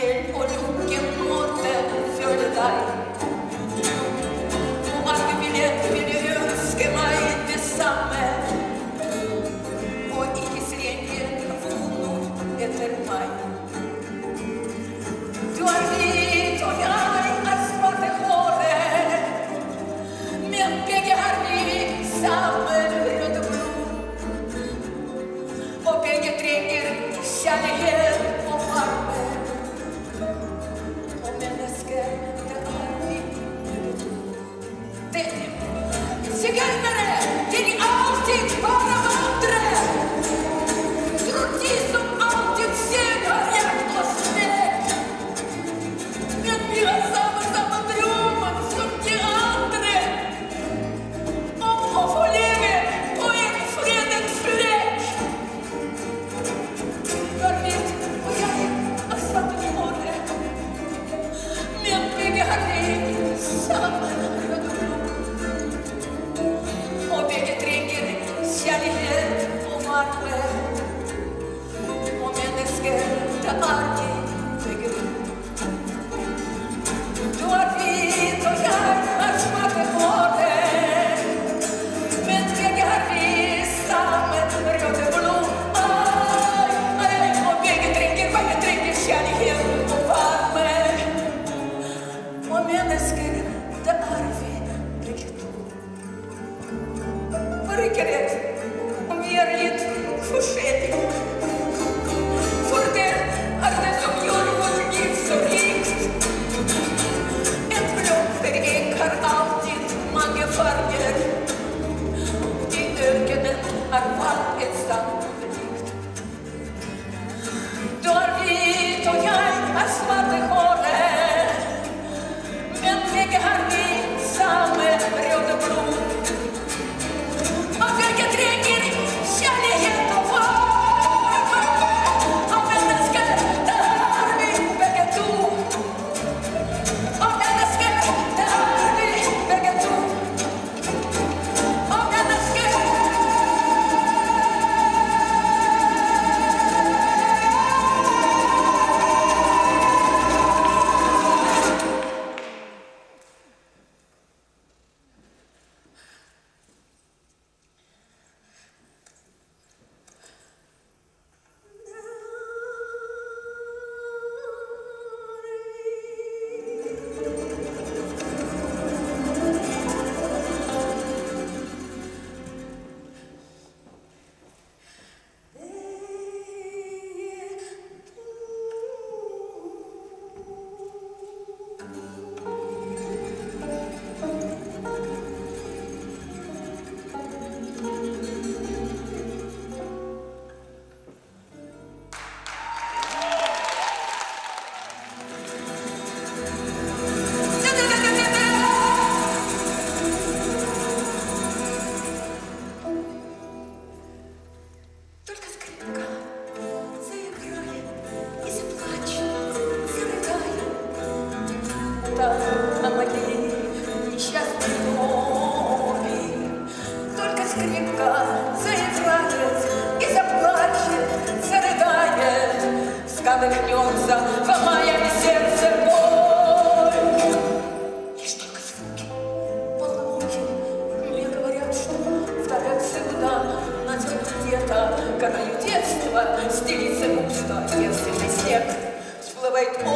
ciel au lunghie monte fioletai. Umarły bilet wielierskie moje te same. O i srenie wunu etermai. Tu arvi to jai asfate chore. Miam piegarni same rod blu. O pieghe trenger siane her o farbe. O meneske te arvi. Sigelmere, din alltid bara vandre. Troti som alltid segar hjärt och släck. Men vi har samma drömmar som de andra. Om att få leva på en fredens fläck. Jag vet, och jag har satt i morgon. Men vi har samma Bägge tränger kärlighet och marknad. Och människor där alltid bygger upp. Du har vit och jag har svart på det. Men bägge har vi samma röda blod. Och bägge tränger kärlighet och värme. Och människor där alltid bygger upp. Riktigt, om vi är lite förskällig. För det är det som gör vårt liv så rikt. Ett blomster äger alltid många färger. I ögonen är vart ett sannolikt. Du har vit och jag är svart i håret. Men bägge har vi samma röda blod. На моей несчастной доме. Только скрипка заиграет и заплачет, зарыдает, всколыхнется в моем сердце боль. Лишь только звуки, полномочия мне говорят, что вторят всегда найдет где-то горою детства, стелится густо, если снег всплывает